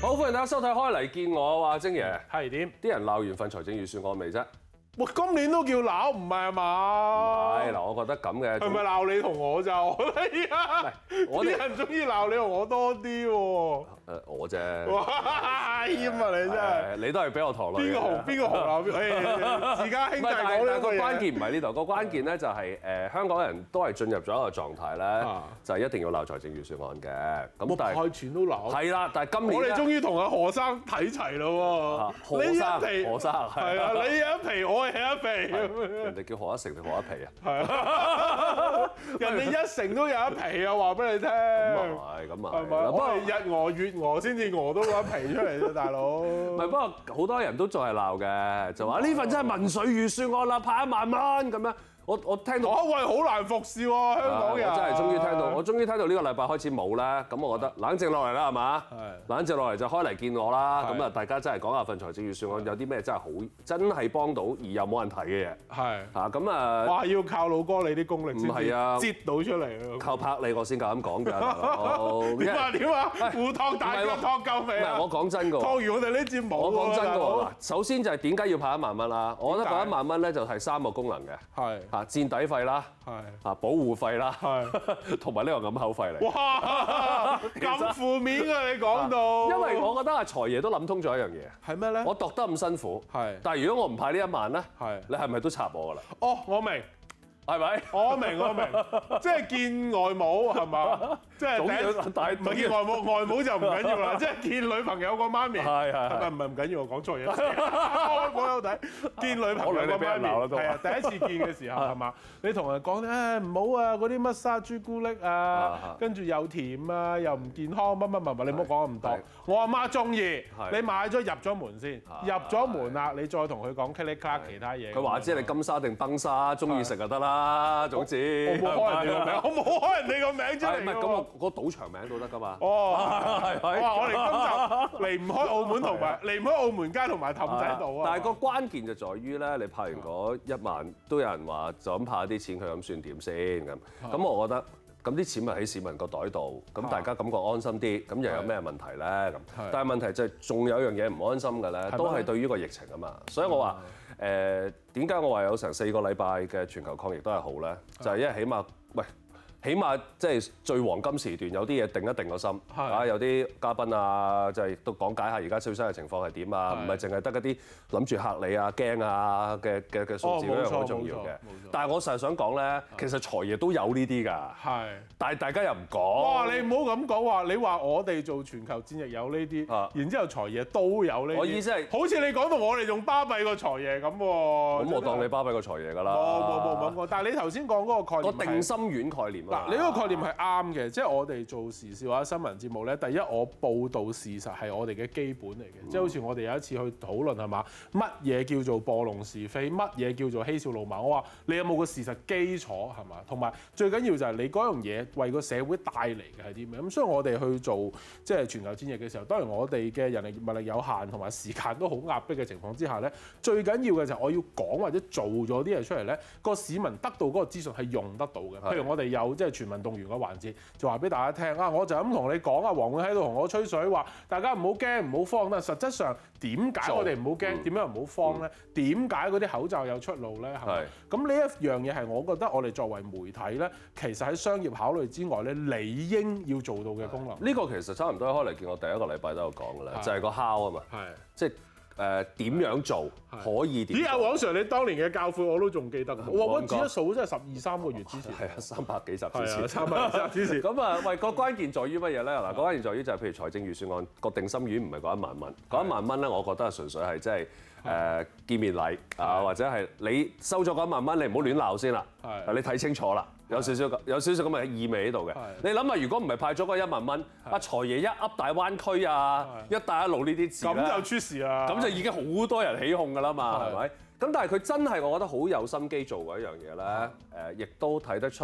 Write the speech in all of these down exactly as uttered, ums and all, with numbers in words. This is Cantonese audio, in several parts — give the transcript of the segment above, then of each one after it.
好，歡迎大家收睇開嚟見我啊，晶爺。 係點？ 啲人鬧完份財政預算案未啫？ 哇！今年都叫鬧，唔係啊嘛？ 係嗱，我覺得咁嘅。 係咪鬧你同我就？係啊！ 我哋啲人中意鬧你同我多啲喎。 誒，我啫。 哇！謙啊你真係。 你都係俾我拖累。 邊個紅邊個紅鬧邊？誒，自家兄弟講呢個個關鍵唔係呢度，個關鍵咧就係誒香港人都係進入咗一個狀態咧，就係一定要鬧財政預算案嘅。咁但係派錢都鬧。 係啦，但係今年我哋終於同阿何生睇齊咯喎。 何生，何生係啊，你有一皮，我係一皮。 人哋叫何一成定何一皮啊？ 係啊，人哋一成都有一皮啊！話俾你聽。咁啊係，咁啊係咪？我係日餓月餓先至餓到嗰一皮出嚟啫，大佬。 唔係，不過好多人都仲係鬧嘅，就話呢份真係民粹預算案啦，派一萬蚊咁樣。我我聽到， 我喂好難服侍喎，香港人。 我真係終於聽到，我終於聽到呢個禮拜開始冇啦。咁我覺得冷靜落嚟啦，係嘛？冷靜落嚟就開嚟見我啦。咁啊，大家真係講下份財政預算案有啲咩真係好，真係幫到而又冇人提嘅嘢。係嚇咁啊！ 哇！要靠老哥你啲功力先， 唔係啊， 擠到出嚟。 靠拍你我先夠膽講㗎。 點啊點啊！互托大家托夠未啊？ 我講真㗎。 托完我哋呢節目。 我講真㗎嗱，首先就係點解要派一萬蚊啦？我覺得嗰一萬蚊咧就係三個功能嘅。係嚇墊底費啦。係啊，保護費啦，係同埋呢個揞口費嚟。哇！咁負面啊，你講到。因為我覺得阿財爺都諗通咗一樣嘢。係咩咧？我度得咁辛苦，係。但係如果我唔派呢一萬咧，係你係咪都插我㗎啦？哦，我明。係咪？我明我明，即係見外母係嘛？即係第一，唔係見外母，外母就唔緊要啦。即係見女朋友個媽咪，係係唔係唔緊要？我講錯嘢，開火有睇。見女朋友個媽咪，係啊，第一次見嘅時候係嘛？你同人講咧，唔好啊，嗰啲乜沙朱古力啊，跟住又甜啊，又唔健康，乜乜乜乜，你唔好講咁多。我阿媽中意，你買咗入咗門先，入咗門啦，你再同佢講 click click 其他嘢。佢話知你金沙定崩沙，中意食就得啦。啊，總之我冇開人哋個名，我冇開人哋個名出嚟。唔係咁，我嗰賭場名都得噶嘛。哦，係係。哇！我哋今集離唔開澳門同埋離唔開澳門街同埋氹仔度啊。但係個關鍵就在於咧，你派完嗰一萬，都有人話就咁派啲錢，佢咁算點先咁？咁我覺得咁啲錢咪喺市民個袋度，咁大家感覺安心啲，咁又有咩問題咧？咁但係問題就係仲有一樣嘢唔安心嘅咧，都係對於個疫情啊嘛。所以我話。誒點解我話有成四個禮拜嘅全球抗疫都係好咧？就係因為起碼喂，起碼即係最黃金時段有啲嘢定一定個心啊！有啲嘉賓啊，就係都講解下而家最新嘅情況係點啊，唔係淨係得嗰啲諗住嚇你啊、驚啊嘅嘅嘅數字嗰樣好重要嘅。但係我實係想講咧，其實財爺都有呢啲㗎。係，但係大家又唔講。哇！你唔好咁講話，你話我哋做全球戰役有呢啲，然之後財爺都有呢啲。我意思係，好似你講到我哋仲巴閉過財爺咁喎。咁我當你巴閉過財爺㗎啦。冇冇冇冇冇。但係你頭先講嗰個概念，個定心丸概念啊。嗱，你嗰個概念係啱嘅，即係我哋做時事或者新聞節目咧，第一我報導事實係我哋嘅基本嚟嘅，嗯、即係好似我哋有一次去討論係嘛，乜嘢叫做播弄是非，乜嘢叫做嬉笑怒罵，我話你有冇個事實基礎係嘛，同埋最緊要就係你嗰樣嘢為個社會帶嚟嘅係啲咩，咁所以我哋去做即係全球戰役嘅時候，當然我哋嘅人力物力有限，同埋時間都好壓迫嘅情況之下咧，最緊要嘅就係我要講或者做咗啲嘢出嚟咧，個市民得到嗰個資訊係用得到嘅，譬如我哋有即係全民動員嘅環節，就話俾大家聽啊！我就咁同你講啊，黃永喺度同我吹水話，大家唔好驚，唔好慌啦。實質上點解我哋唔好驚？點樣唔好慌咧？點解嗰啲口罩有出路咧？係咪？咁呢一樣嘢係我覺得我哋作為媒體咧，其實喺商業考慮之外咧，理應要做到嘅功能。呢個其實差唔多開嚟見我第一個禮拜都有講㗎啦，就係個 how 啊嘛，即係。誒點樣做可以點？咦，阿黃 Sir，你當年嘅教訓我都仲記得。我我指一數真係十二三個月之前。係啊，三百幾集之前。三百幾集之前。咁啊，喂，個關鍵在於乜嘢咧？嗱，個關鍵在於就係譬如財政預算案個定心丸唔係嗰一萬蚊，嗰一萬蚊咧，我覺得係純粹係即係誒見面禮啊，或者係你收咗嗰一萬蚊，你唔好亂鬧先啦。係。你睇清楚啦。有少少有少少咁嘅意味喺度嘅。你諗下，如果唔係派咗嗰一萬蚊，阿財爺一噏大灣區啊、一帶一路呢啲字咧，咁就出事啦。咁就已經好多人起哄㗎啦嘛，係咪？咁但係佢真係我覺得好有心機做嗰一樣嘢咧。誒，亦都睇得出，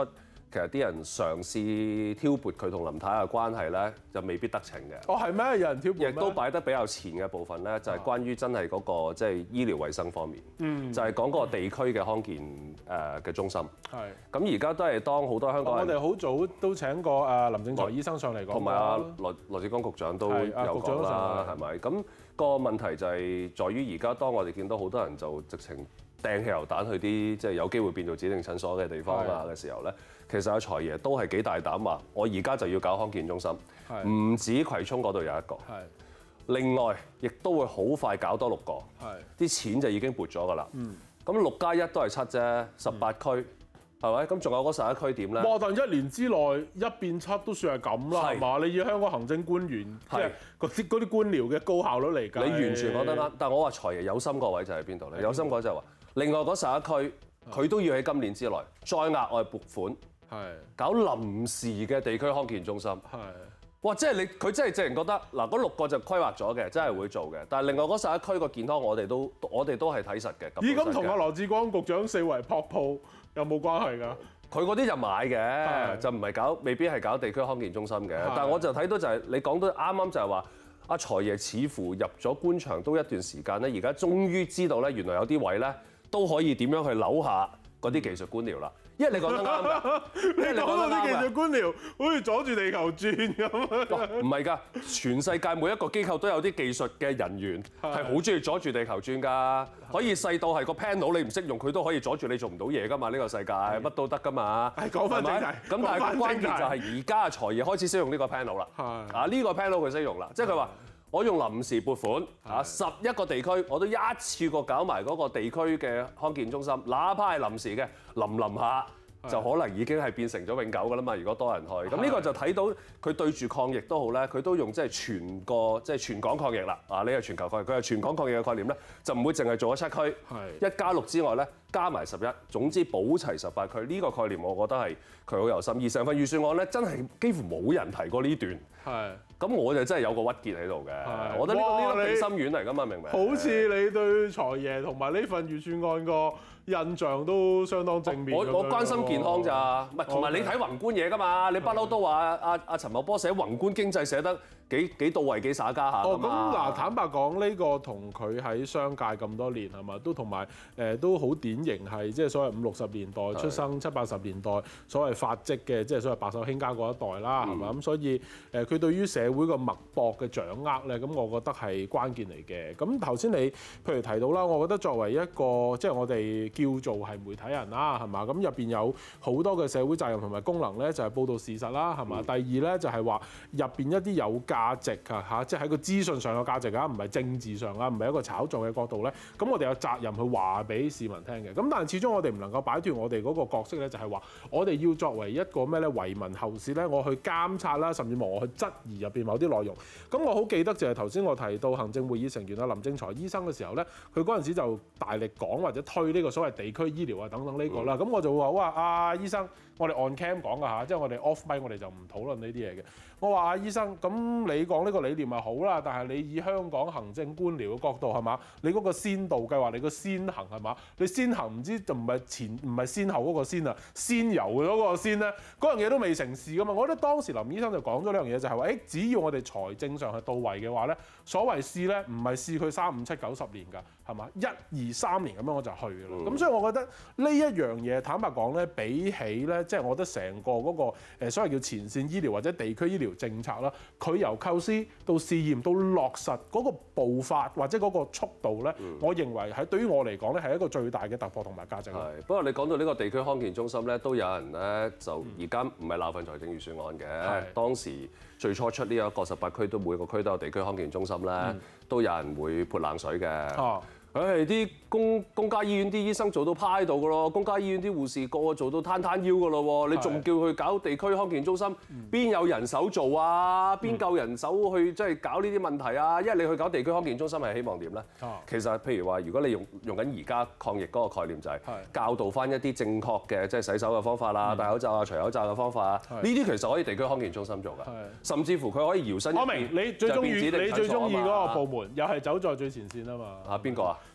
其實啲人嘗試挑撥佢同林太嘅關係咧，就未必得逞嘅。 哦，係咩？有人挑撥？ 亦都擺得比較前嘅部分咧，就係關於真係嗰個即係醫療衛生方面，嗯、就係講嗰個地區嘅康健誒嘅中心。係。咁而家都係當好多香港人， 我哋好早都請過誒林正財醫生上嚟講， 同埋阿羅羅致光局長都有講啦，係咪？咁個問題就係在於而家當我哋見到好多人就直情掟汽油彈去啲即係有機會變做指定診所嘅地方啊嘅時候咧。其實阿財爺都係幾大膽話，我而家就要搞康健中心，唔止葵涌嗰度有一個，另外亦都會好快搞多六個，啲錢就已經撥咗㗎啦。咁六加一都係七啫，十八區係咪？咁仲有嗰十一區點咧？ 哇！但一年之內一變七都算係咁啦，係嘛？你以香港行政官員即係嗰啲嗰啲官僚嘅高效率嚟㗎， 你完全講得啱。但係我話財爺有心個位就喺邊度咧？有心個位就係話，另外嗰十一區佢都要喺今年之內再額外撥款。係搞臨時嘅地區康健中心，係哇！即係你佢真係直情覺得嗱，嗰六個就規劃咗嘅，真係會做嘅。但係另外嗰十一區個健康，我哋都我哋都係睇實嘅。 咦？咁同阿羅致光局長四圍撲鋪有冇關係㗎？ 佢嗰啲就買嘅，就唔係搞，未必係搞地區康健中心嘅。但係我就睇到就係、是、你講到啱啱就係話，阿財爺似乎入咗官場都一段時間咧，而家終於知道咧，原來有啲位咧都可以點樣去扭下嗰啲技術官僚啦。因為你講得啱㗎， 你講到啲技術官僚好似阻住地球轉咁。 唔係㗎，全世界每一個機構都有啲技術嘅人員係好中意阻住地球轉㗎，可以細到係個 panel 你唔識用，佢都可以阻住你做唔到嘢㗎嘛。呢個世界乜都得㗎嘛。係講翻正題。咁但係個關鍵就係而家財爺開始識用呢個 panel 啦。係。啊呢個 panel 佢識用啦，即係佢話我用臨時撥款啊，十一個地區我都一次過搞埋嗰個地區嘅康健中心，哪怕係臨時嘅，臨臨下就可能已經係變成咗永久㗎啦嘛。如果多人去，咁呢個就睇到佢對住抗疫都好咧，佢都用即係全個即係全港抗疫啦。啊，呢個全球抗疫，佢係全港抗疫嘅概念咧，就唔會淨係做咗七區，一加六之外咧，加埋十一，總之補齊十八區。呢個概念我覺得係佢好有心。而成份預算案咧，真係幾乎冇人提過呢段。係。咁我就真係有個鬱結喺度嘅。我覺得呢個呢個地心丸嚟㗎嘛，明唔明？ 好似你對財爺同埋呢份預算案個印象都相當正面。 我我關心健康咋，唔係同埋你睇宏觀嘢㗎嘛？你不嬲都話阿阿陳茂波寫宏觀經濟寫得幾幾到位幾耍家下㗎嘛？ 哦，咁嗱，坦白講呢個同佢喺商界咁多年係嘛，都同埋誒都好典型係即係所謂五六十年代出生、七八十年代所謂發跡嘅，即係所謂白手興家嗰一代啦，係嘛？咁所以誒佢對於社會個脈搏嘅掌握咧，咁我覺得係關鍵嚟嘅。咁頭先你譬如提到啦，我覺得作為一個即係我哋叫做係媒體人啦，係嘛？咁入邊有好多嘅社會責任同埋功能咧，就係報導事實啦，係嘛？嗯、第二咧就係話入邊一啲有價值㗎嚇，即係喺個資訊上有價值啊，唔係政治上啊，唔係一個炒作嘅角度咧。咁我哋有責任去話俾市民聽嘅。咁但係始終我哋唔能夠擺脫我哋嗰個角色咧，就係話我哋要作為一個咩咧，為民後事咧，我去監察啦，甚至乎我去質疑入邊某啲內容。咁我好記得就係頭先我提到行政會議成員啊林正財醫生嘅時候咧，佢嗰陣時就大力講或者推呢個所謂地區醫療啊等等呢個啦。咁、嗯、我就會話哇，阿、啊、醫生，我哋 on cam 講㗎嚇，即係我哋 off mic 我哋就唔討論呢啲嘢嘅。我話阿、啊、醫生，咁你講呢個理念係好啦，但係你以香港行政官僚嘅角度係嘛？你嗰個先導計劃，你個先行係嘛？你先行唔知就唔係前唔係先後嗰個先啊，先遊嗰個先咧，嗰樣嘢都未成事㗎嘛。我覺得當時林醫生就講咗呢樣嘢，就係話誒，只要我哋財政上係到位嘅話咧，所謂試咧唔係試佢三五七九十年㗎，係嘛？一二三年咁樣我就去㗎啦。咁、嗯、所以我覺得呢一樣嘢坦白講咧，比起咧即係我覺得成個嗰個誒所謂叫前線醫療或者地區醫療政策啦，佢由構思到試驗到落實嗰個步伐或者嗰個速度咧，嗯、我認為喺對於我嚟講咧係一個最大嘅突破同埋價值。 係，不過你講到呢個地區康健中心咧，都有人咧就而家唔係鬧份財政預算案嘅，嗯、當時最初出呢一個十八區都每個區都有地區康健中心咧，嗯、都有人會潑冷水嘅。啊誒啲、哎、公公家醫院啲醫生做到趴喺度噶咯，公家醫院啲護士個個做到攤攤腰噶咯，你仲叫佢搞地區康健中心，邊有人手做啊？邊夠人手去即係搞呢啲問題啊？因為你去搞地區康健中心係希望點咧？啊、其實譬如話，如果你用用緊而家抗疫嗰個概念，就係教導翻一啲正確嘅即係洗手嘅方法啦、戴口罩啊、除口罩嘅方法啊，呢啲其實可以地區康健中心做㗎，甚至乎佢可以搖身一變。 我明你最中意你最中意嗰個部門，又係走在最前線啊嘛。 啊邊個啊？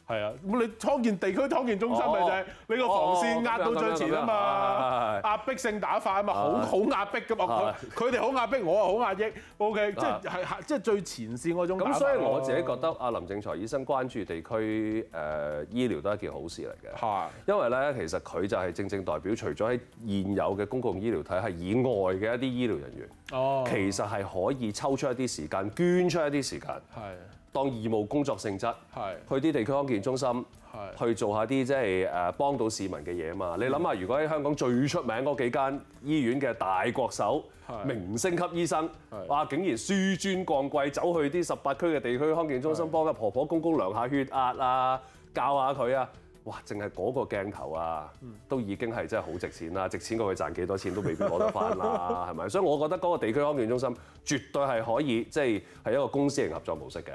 係啊，咁你康健地區康健中心咪就係你個防線壓到最前啊嘛，壓迫性打法啊嘛，好好壓迫噶嘛，佢哋好壓迫，我啊好壓抑 ，OK， 即係係即係最前線嗰種打法。咁所以我自己覺得阿林正財醫生關注地區誒醫療都係一件好事嚟嘅，係，因為咧其實佢就係正正代表除咗喺現有嘅公共醫療體系以外嘅一啲醫療人員，哦，其實係可以抽出一啲時間，捐出一啲時間，係。當義務工作性質，去啲地區康健中心，去做下啲即係誒幫到市民嘅嘢啊嘛！你諗下，如果喺香港最出名嗰幾間醫院嘅大國手、明星級醫生，哇！竟然紆尊降貴，走去啲十八區嘅地區康健中心幫阿婆婆公公量下血壓啊，教下佢啊！哇！淨係嗰個鏡頭啊，都已經係真係好值錢啦！值錢過佢賺幾多錢都未必攞得翻啦，係咪？所以我覺得嗰個地區康健中心絕對係可以，即係係一個公私營合作模式嘅。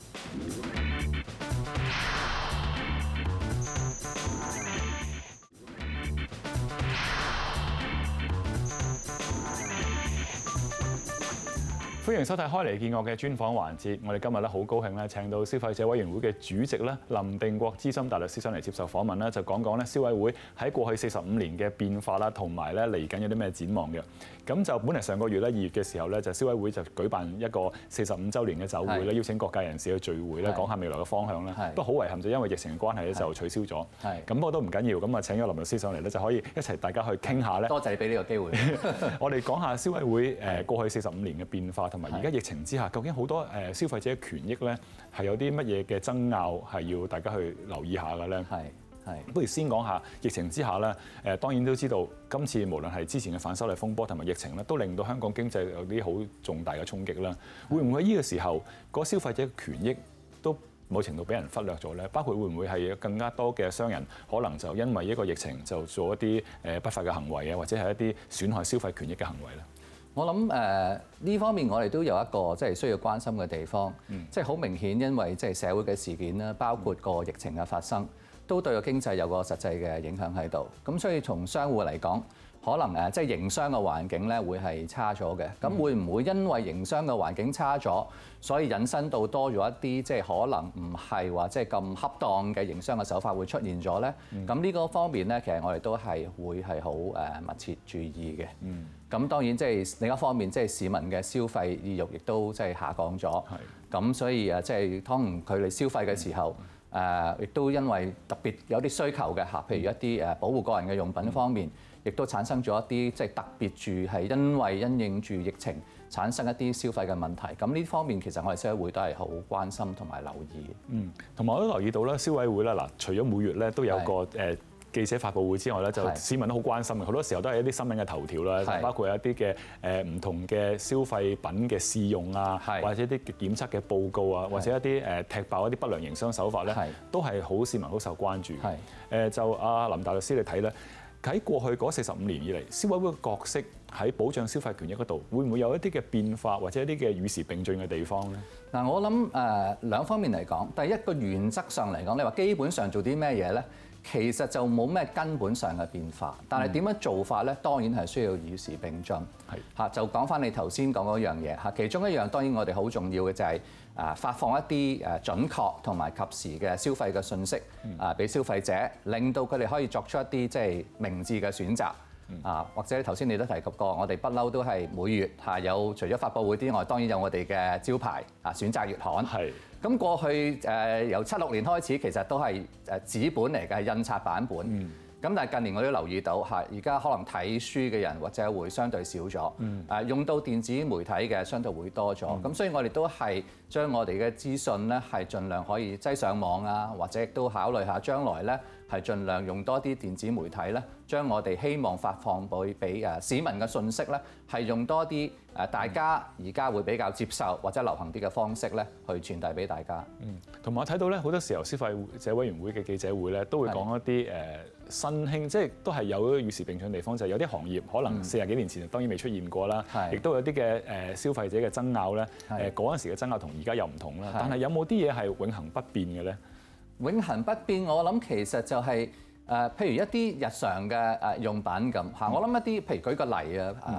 歡迎收睇開嚟見我嘅專訪環節。我哋今日咧好高興咧請到消費者委員會嘅主席咧林定國資深大律師上嚟接受訪問咧，就講講咧消委會喺過去四十五年嘅變化啦，同埋咧嚟緊有啲咩展望嘅。咁就本嚟上個月咧二月嘅時候咧，就消委會就舉辦一個四十五週年嘅酒會咧，邀請各界人士去聚會咧，講下未來嘅方向咧。不過好遺憾就因為疫情嘅關係咧，就取消咗。係。咁不過都唔緊要，咁啊請咗林律師上嚟咧，就可以一齊大家去傾下咧。多謝你俾呢個機會。我哋講下消委會誒過去四十五年嘅變化，同埋而家疫情之下，究竟好多誒消費者嘅權益咧係有啲乜嘢嘅爭拗係要大家去留意下嘅咧？係。係，不如先講下疫情之下咧，誒當然都知道今次無論係之前嘅反修例風波同埋疫情咧，都令到香港經濟有啲好重大嘅衝擊啦。會唔會喺呢個時候，個消費者嘅權益都某程度俾人忽略咗咧？包括會唔會係更加多嘅商人可能就因為一個疫情就做一啲誒不法嘅行為啊，或者係一啲損害消費權益嘅行為咧？ 我諗誒呢方面我哋都有一個即係需要關心嘅地方，嗯、即係好明顯，因為即係社會嘅事件啦，包括個疫情嘅發生。都對個經濟有個實際嘅影響喺度，咁所以從商戶嚟講，可能誒即係營商嘅環境咧會係差咗嘅。咁會唔會因為營商嘅環境差咗，所以引申到多咗一啲即係可能唔係話即係咁恰當嘅營商嘅手法會出現咗咧？咁呢、嗯、個方面咧，其實我哋都係會係好誒密切注意嘅。咁、嗯、當然即係另一方面，即係市民嘅消費意欲亦都即係下降咗。咁是所以誒即係當佢哋消費嘅時候。嗯誒，亦都因為特別有啲需求嘅嚇，譬如一啲誒保護個人嘅用品方面，亦都產生咗一啲即係特別住係因為因應住疫情產生一啲消費嘅問題。咁呢方面其實我哋消委會都係好關心同埋留意嘅。嗯， 同埋我都留意到啦，消委會啦嗱，除咗每月咧都有個誒記者發佈會之外咧，就市民都好關心嘅，好多時候都係一啲新聞嘅頭條啦，是包括一啲嘅誒唔同嘅消費品嘅試用啊，是或者一啲檢測嘅報告啊，是或者一啲誒踢爆一啲不良營商手法咧，是都係好市民好受關注。係誒是就阿林大律師你睇咧，喺過去嗰四十五年以嚟，消委會嘅角色喺保障消費權益嗰度，會唔會有一啲嘅變化，或者一啲嘅與時並進嘅地方咧？ 嗱，我諗誒兩方面嚟講，第一個原則上嚟講，你話基本上做啲咩嘢咧？其實就冇咩根本上嘅變化，但係點樣做法咧？當然係需要與時並進。係嚇，就講翻你頭先講嗰樣嘢嚇，其中一樣當然我哋好重要嘅就係誒發放一啲誒準確同埋及時嘅消費嘅信息啊，俾消費者，令到佢哋可以作出一啲即係明智嘅選擇。啊，或者頭先你都提及過，我哋不嬲都係每月嚇有除咗發佈會之外，當然有我哋嘅招牌啊選擇月刊。係咁是過去誒、呃、由七六年開始，其實都係誒紙本嚟嘅，係印刷版本。嗯咁但係近年我都留意到嚇，而家可能睇書嘅人或者會相對少咗，誒、嗯、用到電子媒體嘅相對會多咗。咁、嗯、所以我哋都係將我哋嘅資訊咧係盡量可以擠上網啊，或者亦都考慮下將來咧係盡量用多啲電子媒體咧，將我哋希望發放俾俾誒市民嘅信息咧係用多啲誒大家而家會比較接受或者流行啲嘅方式咧去傳遞俾大家。 嗯，同埋我睇到咧好多時候消費者委員會嘅記者會咧都會講一啲誒。新興即係都係有與時並進嘅地方，就係、是、有啲行業可能四十幾年前當然未出現過啦，亦都、嗯、有啲嘅誒消費者嘅爭拗咧，誒嗰陣時嘅爭拗同而家又唔同啦。是但係有冇啲嘢係永恆不變嘅咧？ 永恆不變，我諗其實就係、是、誒、呃，譬如一啲日常嘅誒用品咁嚇。嗯、我諗一啲譬如舉個例啊，啊、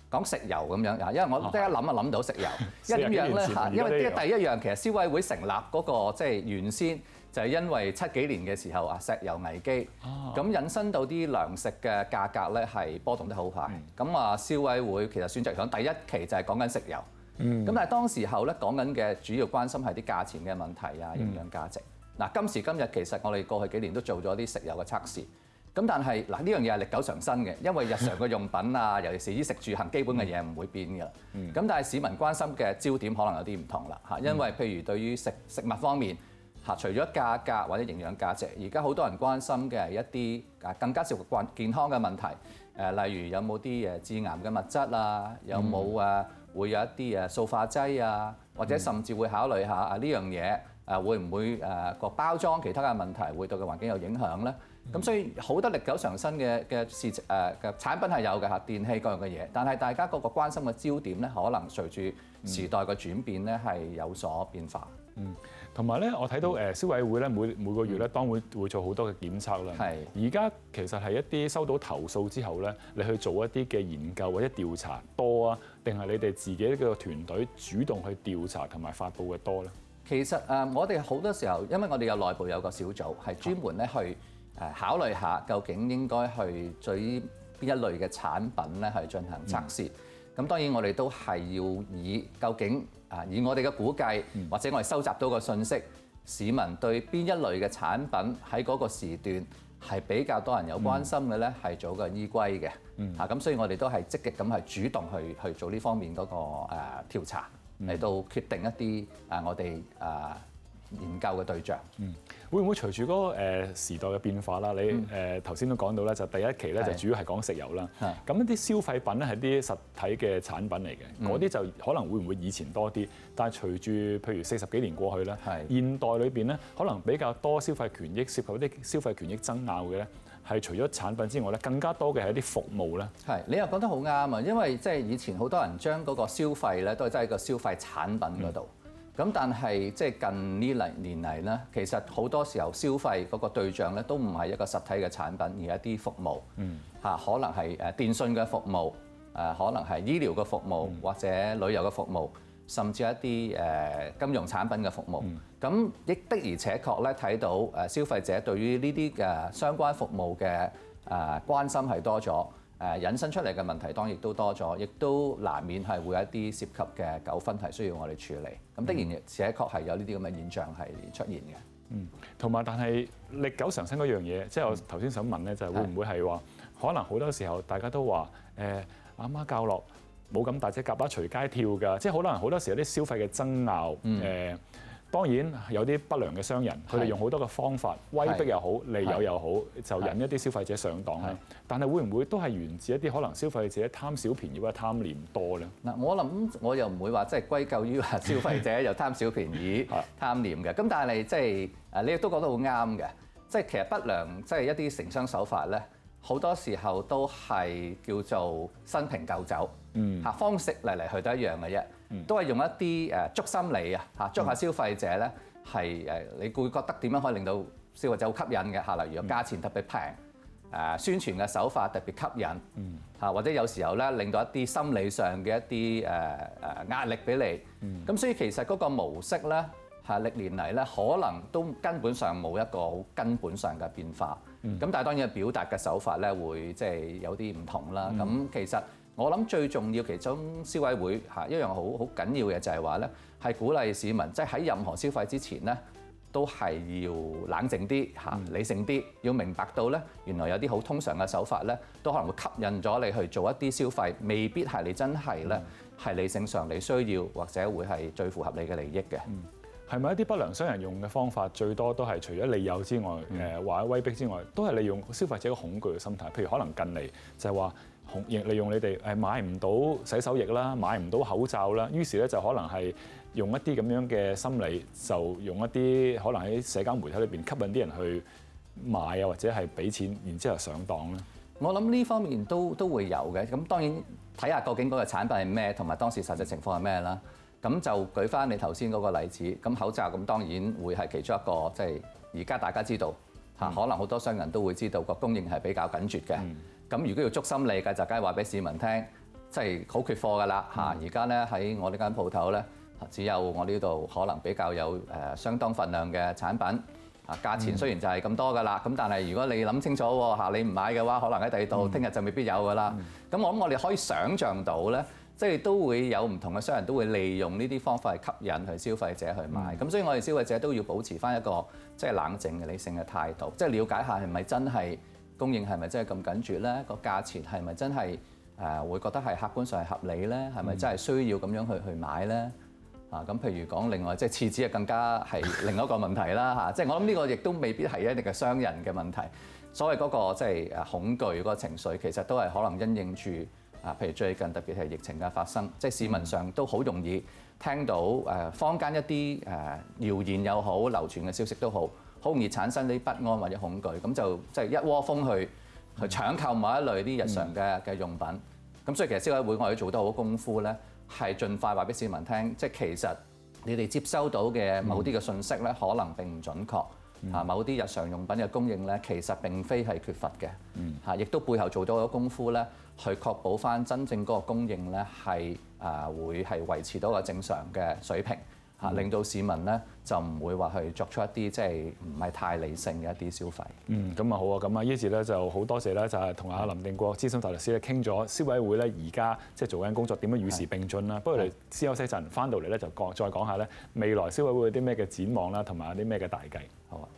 講食油咁樣啊，因為我即刻諗啊諗到食油，因為點樣咧嚇？因為第一樣其實消委會成立嗰個即係原先就係因為七幾年嘅時候啊石油危機，咁引申到啲糧食嘅價格咧係波動得好快，咁啊消委會其實選擇響第一期就係講緊食油，咁但係當時候咧講緊嘅主要關心係啲價錢嘅問題啊、營養價值。嗱今時今日其實我哋過去幾年都做咗啲食油嘅測試。咁但係嗱呢樣嘢係歷久常新嘅，因為日常嘅用品啊，尤其是衣食住行基本嘅嘢唔會變㗎啦。咁、嗯、但係市民關心嘅焦點可能有啲唔同啦嚇，因為譬如對於食食物方面嚇，除咗價格或者營養價值，而家好多人關心嘅係一啲啊更加涉及健康嘅問題，誒例如有冇啲誒致癌嘅物質啊，有冇誒會有一啲誒塑化劑啊，或者甚至會考慮下啊呢樣嘢誒會唔會誒個包裝其他嘅問題會對個環境有影響咧？咁所以好多歷久常新嘅嘅事誒嘅產品係有嘅嚇，電器各樣嘅嘢，但係大家個個關心嘅焦點咧，可能隨住時代嘅轉變咧係有所變化。 嗯，同埋咧，我睇到誒消委會咧每每個月咧當會會做好多嘅檢測啦。係。而家其實係一啲收到投訴之後咧，你去做一啲嘅研究或者調查多啊，定係你哋自己個團隊主動去調查同埋發布嘅多咧？其實誒，我哋好多時候，因為我哋有內部有個小組係專門咧去。誒考慮下究竟應該去對邊一類嘅產品咧去進行測試。咁、嗯、當然我哋都係要以究竟啊以我哋嘅估計，嗯、或者我哋收集到個信息，市民對邊一類嘅產品喺嗰個時段係比較多人有關心嘅咧，係、嗯、做個依歸嘅。嗯、啊咁，所以我哋都係積極咁係主動去去做呢方面嗰、嗰個誒、呃、調查，嚟到決定一啲誒我哋誒。呃研究嘅對象，嗯，會唔會隨住嗰個誒時代嘅變化啦？你誒頭先都講到咧，就第一期咧就主要係講食油啦。咁一啲消費品咧係啲實體嘅產品嚟嘅，嗰啲、嗯、就可能會唔會以前多啲？但係隨住譬如四十幾年過去咧，是現代裏邊咧可能比較多消費權益涉及啲消費權益爭拗嘅咧，係除咗產品之外咧，更加多嘅係一啲服務咧。係，你又講得好啱啊！因為即係以前好多人將嗰個消費咧都係真係個消費產品嗰度。嗯咁但係即係近呢嚟年嚟咧，其實好多時候消費嗰個對象咧都唔係一個實體嘅產品，而係一啲服務。嗯。嚇，可能係誒電信嘅服務，誒可能係醫療嘅服務，或者旅遊嘅服務，甚至一啲誒金融產品嘅服務。咁亦的而且確咧睇到誒消費者對於呢啲嘅相關服務嘅誒關心係多咗。誒引申出嚟嘅問題當然亦都多咗，亦都難免係會有一啲涉及嘅糾紛係需要我哋處理。咁的然且確係有呢啲咁嘅現象係出現嘅。嗯，同埋但係歷久常新嗰樣嘢，即係我頭先想問咧，就係會唔會係話可能好多時候大家都話誒阿媽教落冇咁大隻蛤乸隨街跳㗎，即係好多人好多時有啲消費嘅爭拗誒。嗯呃當然有啲不良嘅商人，佢哋用好多嘅方法，威逼又好，利誘又好，就引一啲消費者上當啦。但係會唔會都係源自一啲可能消費者貪小便宜或者貪念多咧？嗱，我諗我又唔會話即係歸咎於話消費者又貪小便宜、貪念嘅。咁但係即係誒，你亦都講得好啱嘅。即係其實不良即係一啲承商手法咧，好多時候都係叫做新瓶舊酒。嗯，嚇方式嚟嚟去都一樣嘅啫。都係用一啲誒捉心理啊，嚇捉下消費者咧，係誒你會覺得點樣可以令到消費者好吸引嘅嚇？例如個價錢特別平，誒宣傳嘅手法特別吸引，嚇或者有時候咧令到一啲心理上嘅一啲誒誒壓力俾你。咁所以其實嗰個模式咧嚇歷年嚟咧，可能都根本上冇一個好根本上嘅變化。咁但係當然表達嘅手法咧會即係有啲唔同啦。咁其實我諗最重要，其中消委會嚇一樣好好緊要嘅就係話咧，係鼓勵市民即係喺任何消費之前咧，都係要冷靜啲嚇、理性啲，要明白到咧，原來有啲好通常嘅手法咧，都可能會吸引咗你去做一啲消費，未必係你真係咧係理性上你需要或者會係最符合你嘅利益嘅。係咪一啲不良商人用嘅方法最多都係除咗利誘之外，誒或者威逼之外，都係利用消費者嘅恐懼嘅心態？譬如可能近嚟就係話，利用你哋誒買唔到洗手液啦，買唔到口罩啦，於是咧就可能係用一啲咁樣嘅心理，就用一啲可能喺社交媒體裏邊吸引啲人去買啊，或者係俾錢，然之後上當咧。我諗呢方面都都會有嘅。咁當然睇下究竟嗰個產品係咩，同埋當時實際情況係咩啦。咁就舉翻你頭先嗰個例子，咁口罩咁當然會係其中一個，即係而家大家知道嚇，嗯、可能好多商人都會知道個供應係比較緊絀嘅。嗯咁如果要捉心理嘅，就梗係話俾市民聽， 即係好缺貨㗎啦嚇。而家咧喺我呢間鋪頭咧，只有我呢度可能比較有誒相當份量嘅產品。啊，價錢雖然就係咁多㗎啦，咁但係如果你諗清楚喎嚇，你唔買嘅話，可能喺第二度聽日就未必有㗎啦。咁、嗯、我諗我哋可以想像到咧，即係都會有唔同嘅商人都會利用呢啲方法去吸引佢消費者去買。咁、嗯、所以我哋消費者都要保持翻一個即係冷靜嘅理性嘅態度，即係了解下係咪真係供應係咪真係咁緊絀咧？個價錢係咪真係誒會覺得係客觀上係合理咧？係咪真係需要咁樣去去買咧？啊，咁譬如講，另外即係廁紙啊，更加係另一個問題啦嚇。即係我諗呢個亦都未必係一定嘅商人嘅問題。所謂嗰個即係誒恐懼嗰個情緒，其實都係可能因應住啊，譬如最近特別係疫情嘅發生，即係市民上都好容易聽到誒坊間一啲誒謠言又好、流傳嘅消息都好，好容易產生啲不安或者恐懼，咁就即係一窩蜂去去搶購某一類啲日常嘅嘅用品。咁所以其實消委會我哋做得好功夫咧。係盡快話俾市民聽，即係其實你哋接收到嘅某啲嘅信息咧，可能並唔準確。啊，某啲日常用品嘅供應咧，其實並非係缺乏嘅。嚇，亦都背後做咗好多功夫咧，去確保翻真正嗰個供應咧係啊會係維持到個正常嘅水平。嚇，令到市民咧就唔會話去作出一啲即係唔係太理性嘅一啲消費。 嗯，咁啊好啊，咁啊呢節咧就好多謝咧，就係同阿林定國資深大律師咧傾咗消委會咧而家即係做緊工作點樣與時並進啦。不如我哋先休息一陣，翻到嚟咧就講再講下咧未來消委會有啲咩嘅展望啦，同埋有啲咩嘅大計。 好啊。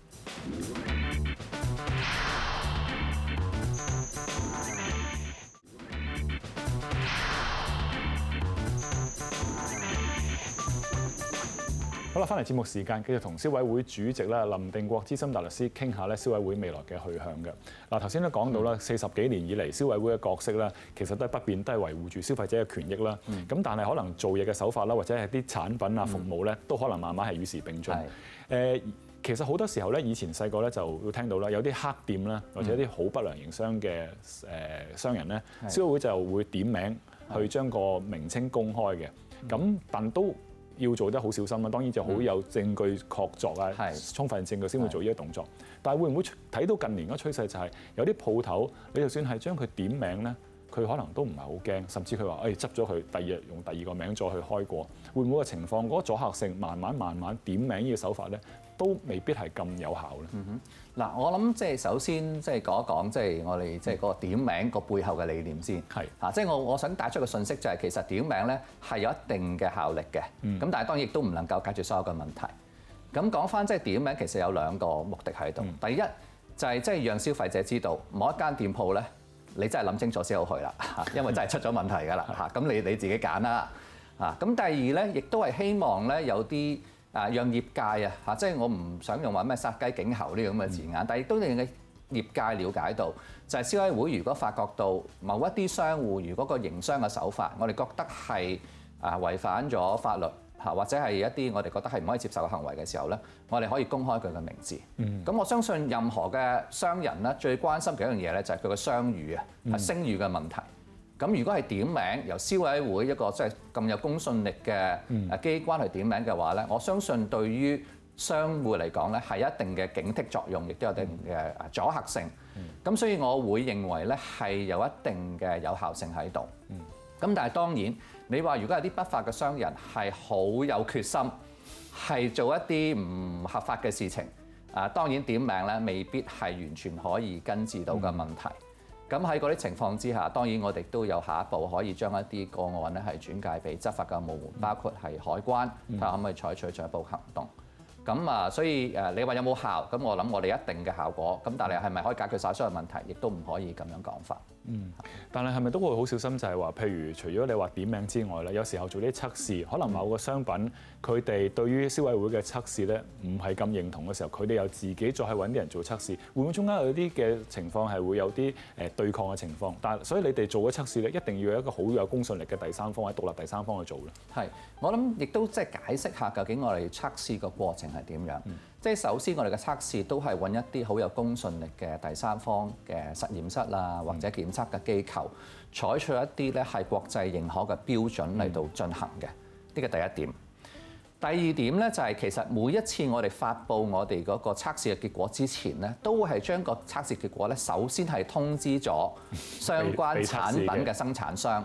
好啦，翻嚟節目時間，繼續同消委會主席啦林定國資深大律師傾下咧消委會未來嘅去向嘅。嗱，頭先都講到啦，四十幾年以嚟消委會嘅角色咧，其實都係不變，都係維護住消費者嘅權益啦。咁、嗯、但係可能做嘢嘅手法啦，或者係啲產品啊服務咧，都可能慢慢係與時並進。誒、嗯，其實好多時候咧，以前細個咧就會聽到啦，有啲黑店啦，或者啲好不良營商嘅誒商人咧，消委會就會點名去將個名稱公開嘅。咁、嗯、但都要做得好小心啦，當然就好有證據確鑿啊，嗯、充分證據先會做呢個動作。但係會唔會睇到近年嗰趨勢就係有啲鋪頭，你就算係將佢點名咧，佢可能都唔係好驚，甚至佢話誒執咗佢，第二日用第二個名再去開過。會唔會個情況嗰、嗰個阻嚇性慢慢慢慢點名呢個手法咧，都未必係咁有效咧？ 嗯哼，嗱，我諗即係首先即係講一講即係我哋即係嗰個點名個背後嘅理念先。係啊，即係我我想帶出個信息就係其實點名咧係有一定嘅效力嘅。咁、嗯、但係當然亦都唔能夠解決所有嘅問題。咁講翻即係點名其實有兩個目的喺度。嗯、第一就係即係讓消費者知道某一間店鋪咧，你真係諗清楚先好去啦，因為真係出咗問題㗎啦嚇。咁你你自己揀啦嚇。咁第二咧，亦都係希望咧有啲啊，讓業界啊嚇，即係我唔想用話咩殺雞儆猴呢啲咁嘅字眼，嗯、但係亦都令嘅業界了解到，就係消委會如果發覺到某一啲商戶如果個營商嘅手法，我哋覺得係啊違反咗法律嚇，或者係一啲我哋覺得係唔可以接受嘅行為嘅時候咧，我哋可以公開佢嘅名字。咁、嗯、我相信任何嘅商人咧，最關心嘅一樣嘢咧，就係佢嘅商譽啊，係聲譽嘅問題。咁如果係點名由消委會一個即係咁有公信力嘅誒機關去點名嘅話咧，我相信對於商戶嚟講咧係一定嘅警惕作用，亦都有一定嘅阻嚇性。咁所以我會認為咧係有一定嘅有效性喺度。咁但係當然，你話如果有啲不法嘅商人係好有決心，係做一啲唔合法嘅事情，啊當然點名咧未必係完全可以根治到嘅問題。咁喺嗰啲情況之下，當然我哋都有下一步可以將一啲個案咧係轉介俾執法嘅部門，包括係海關，睇下可唔可以採取進一步行動。咁啊，所以誒，你話有冇效？咁我諗我哋一定嘅效果。咁但係係咪可以解決晒所有問題？亦都唔可以咁樣講法。 嗯，但係係咪都會好小心？就係話，譬如除咗你話點名之外咧，有時候做啲測試，可能某個商品佢哋對於消委會嘅測試咧唔係咁認同嘅時候，佢哋又自己再去揾啲人做測試，會唔會中間有啲嘅情況係會有啲誒對抗嘅情況？但係所以你哋做嘅測試咧，一定要有一個好有公信力嘅第三方或者獨立第三方去做咧。 係，我諗亦都即係解釋下究竟我哋測試個過程係點樣。嗯、即係首先我哋嘅測試都係揾一啲好有公信力嘅第三方嘅實驗室啊，或者檢測嘅機構，採取一啲咧係國際認可嘅標準嚟到進行嘅。呢個第一點。第二點咧就係其實每一次我哋發布我哋嗰個測試嘅結果之前咧，都係將個測試結果咧首先係通知咗相關產品嘅生產商。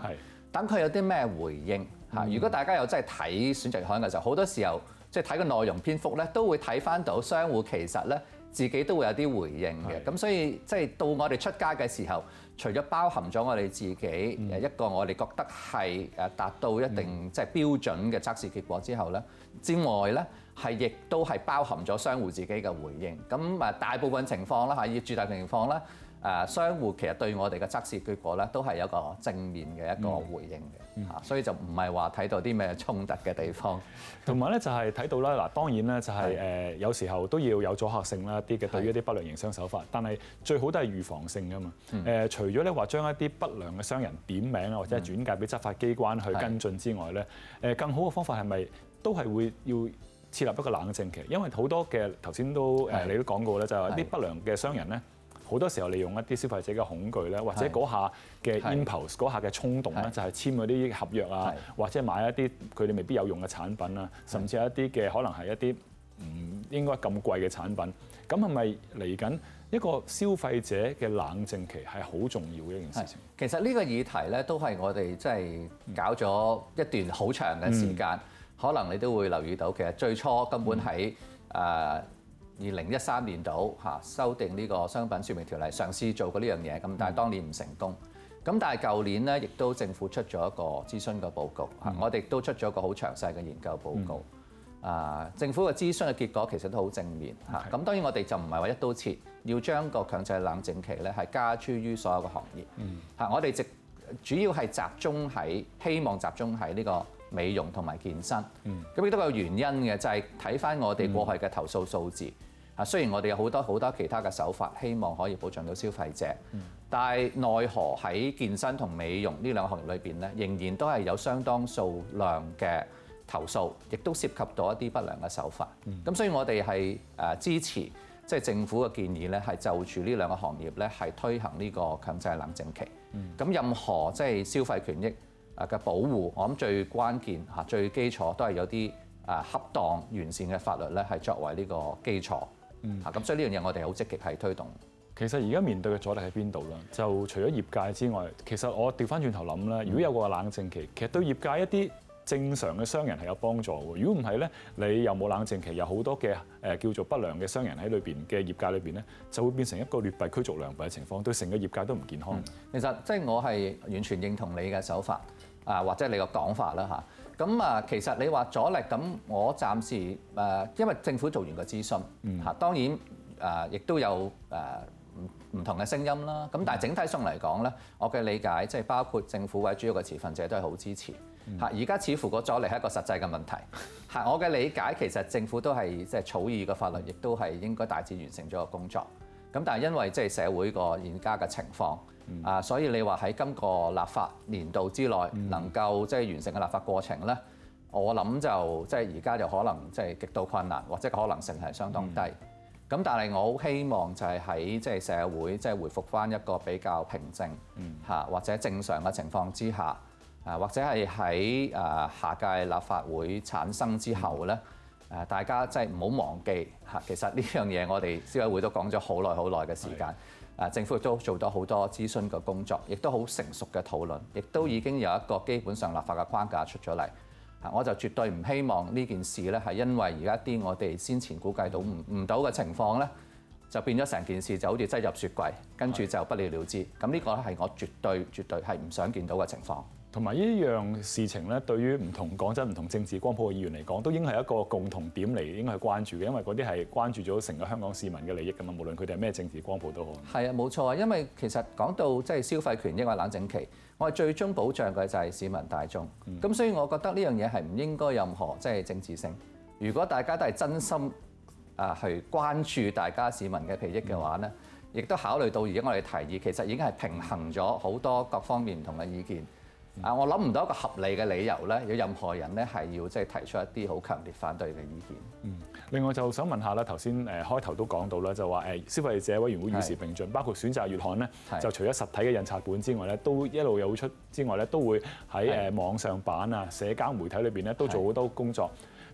等佢有啲咩回應嚇。如果大家有真係睇選擇月刊嘅時候，好多時候即係睇個內容篇幅咧，都會睇翻到商戶其實咧自己都會有啲回應嘅。咁所以即係到我哋出街嘅時候，除咗包含咗我哋自己誒一個我哋覺得係誒達到一定即係標準嘅測試結果之後咧之外咧，係亦都係包含咗商戶自己嘅回應。咁誒大部分情況啦嚇，以絕大部分情況啦。誒商戶其實對我哋嘅測試結果咧，都係有一個正面嘅一個回應嘅嚇，嗯、所以就唔係話睇到啲咩衝突嘅地方。 同埋咧就係睇到啦，嗱當然咧就係誒有時候都要有阻嚇性啦，啲嘅對於一啲不良營商手法，但係最好都係預防性㗎嘛。誒、嗯、除咗咧話將一啲不良嘅商人點名啊，或者係轉介俾執法機關去跟進之外咧，誒更好嘅方法係咪都係會要設立一個冷靜期？因為好多嘅頭先都誒你都講過咧，就係一啲不良嘅商人咧。好多時候利用一啲消費者嘅恐懼咧，或者嗰下嘅 impulse 嗰下嘅衝動咧，就係簽嗰啲合約啊，或者買一啲佢哋未必有用嘅產品啊，甚至係一啲嘅可能係一啲唔應該咁貴嘅產品。咁係咪嚟緊一個消費者嘅冷靜期係好重要嘅一件事情？ 其實呢個議題咧都係我哋即係搞咗一段好長嘅時間，嗯、可能你都會留意到，其實最初根本喺誒。呃二零一三年度嚇修訂呢個商品説明條例，嘗試做過呢樣嘢，咁但係當年唔成功。咁但係舊年咧，亦都政府出咗一個諮詢嘅報告，嚇、嗯、我哋都出咗一個好詳細嘅研究報告。嗯、啊，政府嘅諮詢嘅結果其實都好正面嚇。咁 Okay. 當然我哋就唔係話一刀切，要將個強制冷靜期咧係加諸於所有嘅行業。嚇、嗯，我哋直主要係集中喺希望集中喺呢個美容同埋健身。咁亦都有原因嘅，就係睇翻我哋過去嘅投訴數字。啊，雖然我哋有好多好多其他嘅手法，希望可以保障到消費者，嗯、但係奈何喺健身同美容呢兩個行業裏邊咧，仍然都係有相當數量嘅投訴，亦都涉及到一啲不良嘅手法。咁、嗯、所以我哋係誒支持即係、就是、政府嘅建議咧，係就住呢兩個行業咧係推行呢個強制冷靜期。咁、嗯、任何即係消費權益誒嘅保護，我諗最關鍵嚇最基礎都係有啲誒恰當完善嘅法律咧，係作為呢個基礎。嗯，嚇咁所以呢樣嘢我哋好積極係推動。 其實而家面對嘅阻力喺邊度咧？就除咗業界之外，其實我調翻轉頭諗咧，如果有個冷靜期，其實對業界一啲正常嘅商人係有幫助嘅。如果唔係咧，你又冇冷靜期，有好多嘅誒叫做不良嘅商人喺裏邊嘅業界裏邊咧，就會變成一個劣幣驅逐良幣嘅情況，對成個業界都唔健康。 嗯、其實即係我係完全認同你嘅手法啊，或者你個講法啦嚇。咁啊，其實你話阻力咁，我暫時誒，因為政府做完個諮詢嚇，嗯、當然誒，亦都有誒唔唔同嘅聲音啦。咁但係整體上嚟講咧，我嘅理解即係包括政府或者主要嘅持份者都係好支持嚇。而家、嗯、似乎個阻力係一個實際嘅問題嚇。我嘅理解其實政府都係即係草擬嘅法律，亦都係應該大致完成咗個工作。咁但係因為即係社會個現家嘅情況。啊，所以你話喺今個立法年度之內能夠即係完成嘅立法過程咧，我諗就即係而家就可能即係極度困難，或者可能性係相當低。咁、嗯、但係我好希望就係喺即係社會即係回復翻一個比較平靜嚇或者正常嘅情況之下，啊或者係喺誒下屆立法會產生之後咧，誒大家即係唔好忘記嚇，其實呢樣嘢我哋消委會都講咗好耐好耐嘅時間。誒政府亦都做咗好多諮詢嘅工作，亦都好成熟嘅討論，亦都已經有一個基本上立法嘅框架出咗嚟。啊，我就絕對唔希望呢件事咧係因為而家啲我哋先前估計到唔唔到嘅情況咧，就變咗成件事就好似擠入雪櫃，跟住就不了了之。咁呢個咧係我絕對絕對係唔想見到嘅情況。 同埋呢樣事情咧，對於唔同講真唔同政治光譜嘅議員嚟講，都應該係一個共同點嚟，應該係關注嘅，因為嗰啲係關注咗成個香港市民嘅利益㗎嘛，無論佢哋係咩政治光譜都好。 係啊，冇錯啊，因為其實講到即係消費權益或冷靜期，我哋最終保障嘅就係市民大眾。咁、嗯、所以我覺得呢樣嘢係唔應該任何即係政治性。如果大家都係真心啊去關注大家市民嘅利益嘅話咧，亦、嗯、都考慮到而家我哋提議，其實已經係平衡咗好多各方面唔同嘅意見。啊！我諗唔到一個合理嘅理由咧，有任何人咧係要即係提出一啲好強烈反對嘅意見。 嗯，另外就想問下啦，頭先誒開頭都講到啦，就話誒消費者委員會與時並進，是包括選擇月刊咧，是就除咗實體嘅印刷本之外咧，都一路有出之外咧，都會喺誒網上版啊、社交媒體裏邊咧都做好多工作。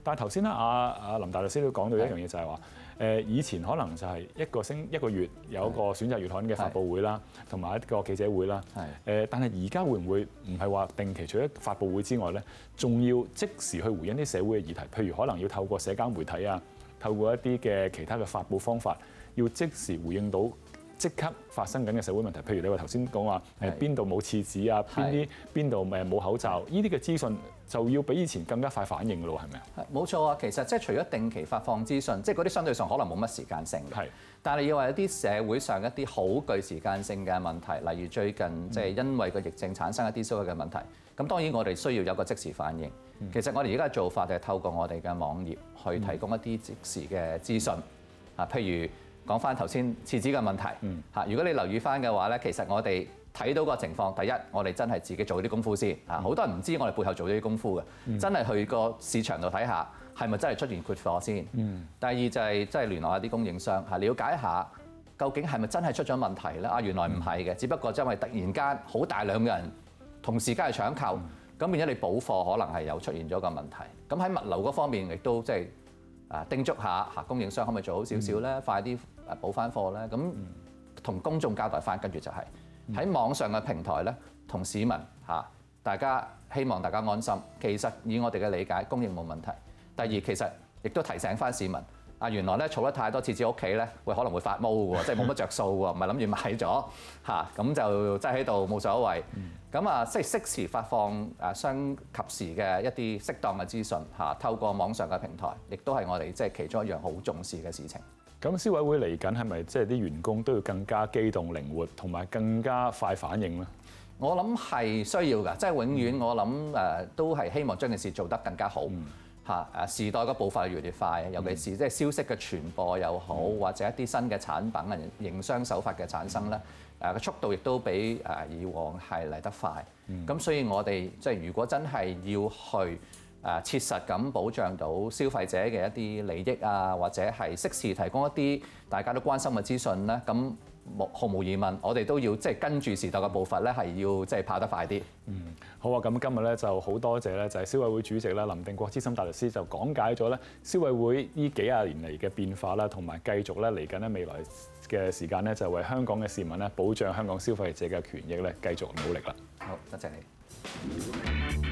但係頭先咧，阿阿林大律師都講到一樣嘢，就係話誒以前可能就係一個星一個月有一個選擇月刊嘅發佈會啦，同埋一個記者會啦。誒，但係而家會唔會唔係話定期除咗發佈會之外咧，仲要即時去回應啲社會嘅議題？譬如可能要透過社交媒體啊，透過一啲嘅其他嘅發佈方法，要即時回應到即刻發生緊嘅社會問題。譬如你話頭先講話誒邊度冇廁紙啊，邊啲邊度誒冇口罩，呢啲嘅資訊就要比以前更加快反應㗎咯，係咪啊？ 冇錯啊，其實即係除咗定期發放資訊，即係嗰啲相對上可能冇乜時間性嘅。係。但係要話一啲社會上一啲好具時間性嘅問題，例如最近即係因為個疫症產生一啲所謂嘅問題，咁當然我哋需要有個即時反應。其實我哋而家嘅做法就係透過我哋嘅網頁去提供一啲即時嘅資訊。啊，譬如講翻頭先廁紙嘅問題，嚇，如果你留意翻嘅話咧，其實我哋睇到個情況，第一，我哋真係自己做啲功夫先，啊，好多人唔知我哋背後做咗啲功夫嘅，嗯、真係去個市場度睇下，係咪真係出現缺貨先？嗯、第二就係即係聯絡下啲供應商，嚇，了解下究竟係咪真係出咗問題咧？啊，原來唔係嘅，只不過因為突然間好大量嘅人同時間去搶購，咁、嗯、變咗你補貨可能係有出現咗個問題。咁喺物流嗰方面亦都即係啊叮囑下嚇供應商可唔可以做好少少咧，嗯、快啲誒補翻貨咧？咁同公眾交代翻，跟住就係、是。喺網上嘅平台咧，同市民嚇大家希望大家安心。其實以我哋嘅理解，供應冇問題。第二，其實亦都提醒翻市民，啊原來咧儲得太多廁紙屋企咧，會可能會發毛嘅喎，即係冇乜着數喎，唔係諗住買咗嚇，咁就擠喺度冇所謂。咁啊，即係適時發放誒相及時嘅一啲適當嘅資訊嚇，透過網上嘅平台，亦都係我哋即係其中一樣好重視嘅事情。 咁消委會嚟緊係咪即係啲員工都要更加機動靈活，同埋更加快反應咧？我諗係需要㗎，即係永遠我諗誒都係希望將件事做得更加好嚇。誒時代嘅步伐越嚟越快，尤其是即係消息嘅傳播又好，或者一啲新嘅產品啊、營商手法嘅產生咧，誒個速度亦都比誒以往係嚟得快。咁所以我哋即係如果真係要去誒切實咁保障到消費者嘅一啲利益啊，或者係適時提供一啲大家都關心嘅資訊咧，咁毫無疑問，我哋都要即係跟住時代嘅步伐咧，係要即係跑得快啲。嗯，好啊，咁今日咧就好多謝咧，就係消委會主席啦林定國資深大律師就講解咗咧消委會呢幾廿年嚟嘅變化啦，同埋繼續咧嚟緊咧未來嘅時間咧就為香港嘅市民咧保障香港消費者嘅權益咧繼續努力啦。好，多謝你。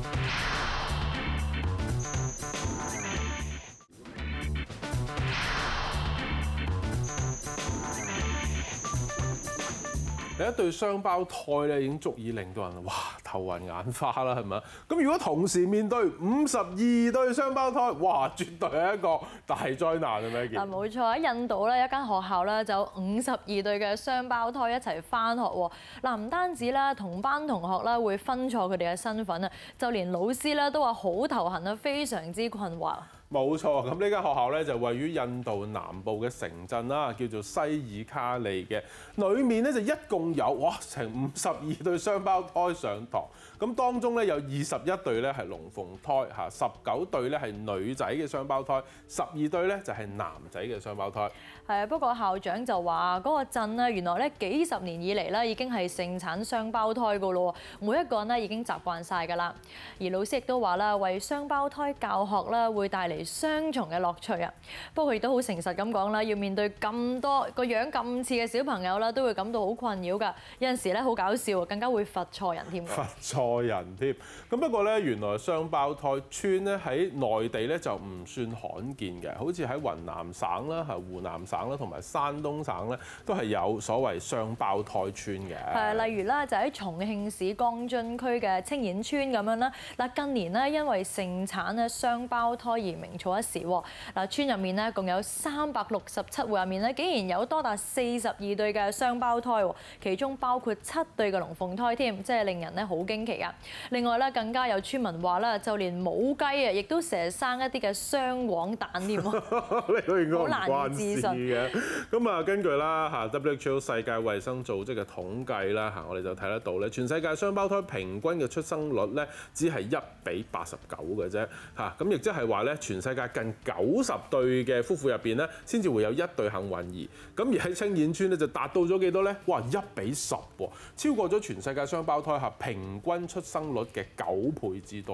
第一對雙胞胎咧已經足以令到人哇頭暈眼花啦，係咪？咁如果同時面對五十二對雙胞胎，哇，絕對係一個大災難，係咪？ 嗱，冇錯，喺印度咧，一間學校咧就有五十二對嘅雙胞胎一齊返學喎。嗱，唔單止啦，同班同學啦會分錯佢哋嘅身份啊，就連老師咧都話好頭痕啊，非常之困惑。 冇錯，咁呢間學校咧就位於印度南部嘅城鎮啦，叫做西爾卡利嘅。裡面咧就一共有哇成五十二對雙胞胎上堂，咁當中咧有二十一對咧係龍鳳胎嚇，十九對咧係女仔嘅雙胞胎，十二對咧就係男仔嘅雙胞胎。 係啊，不過校長就話嗰個鎮咧原來咧幾十年以嚟咧已經係盛產雙胞胎噶咯，每一個人咧已經習慣晒㗎啦。而老師亦都話啦，為雙胞胎教學啦會帶嚟雙重嘅樂趣啊！不過佢亦都好誠實咁講啦，要面對咁多個樣咁似嘅小朋友啦，都會感到好困擾㗎。有陣時咧好搞笑，更加會罰錯人添。 罰錯人添。咁不過咧，原來雙胞胎村咧喺內地咧就唔算罕見嘅，好似喺雲南省啦、係湖南省啦同埋山東省咧都係有所謂雙胞胎村嘅。係， 例如啦，就喺重慶市江津區嘅青演村咁樣啦。嗱，近年咧因為盛產咧雙胞胎而名噪一時喎。嗱，村入面咧共有三百六十七戶入面咧，竟然有多達四十二對嘅雙胞胎喎，其中包括七對嘅龍鳳胎添，即係令人咧好驚奇啊！另外咧，更加有村民話啦，就連母雞啊，亦都成日生一啲嘅雙黃蛋添喎。 呢個應該唔關事嘅。咁啊，根據啦嚇 W H O 世界衛生組織嘅統計啦嚇，我哋就睇得到咧，全世界雙胞胎平均嘅出生率咧，只係一比八十九嘅啫嚇。咁亦即係話咧，全世界近九十對嘅夫婦入邊咧，先至會有一對幸運兒。咁而喺青演村咧，就達到咗幾多咧？哇，一比十喎，超過咗全世界雙胞胎嚇平均出生率嘅九倍之多嘅。